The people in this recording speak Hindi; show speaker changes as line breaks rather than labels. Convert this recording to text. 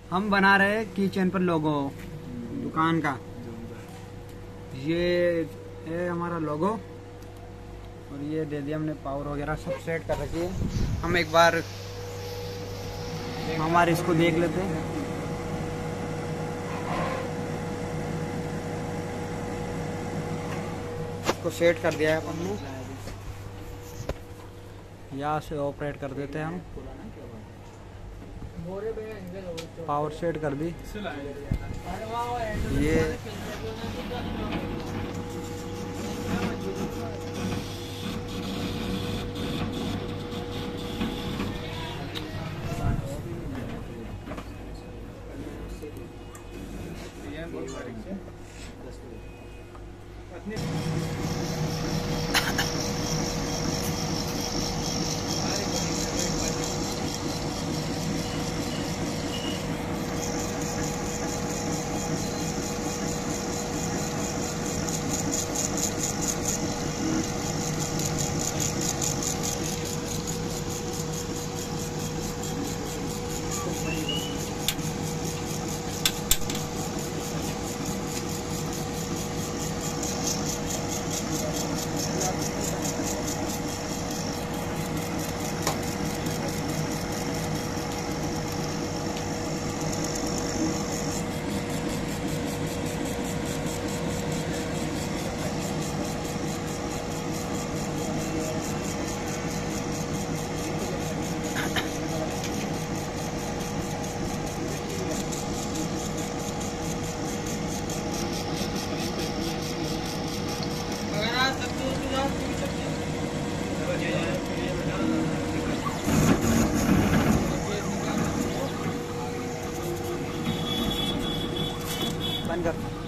हम बना रहे हैं किचन पर लोगो दुकान का। ये है हमारा लोगो और ये दे दिया हमने, पावर वगैरह सब सेट कर रखी है। हम एक बार हमारे इसको देख लेते हैं। इसको सेट कर दिया है अपन ने, यहाँ से ऑपरेट कर देते हैं हम। पावर सेट कर दी ये। बंद कर।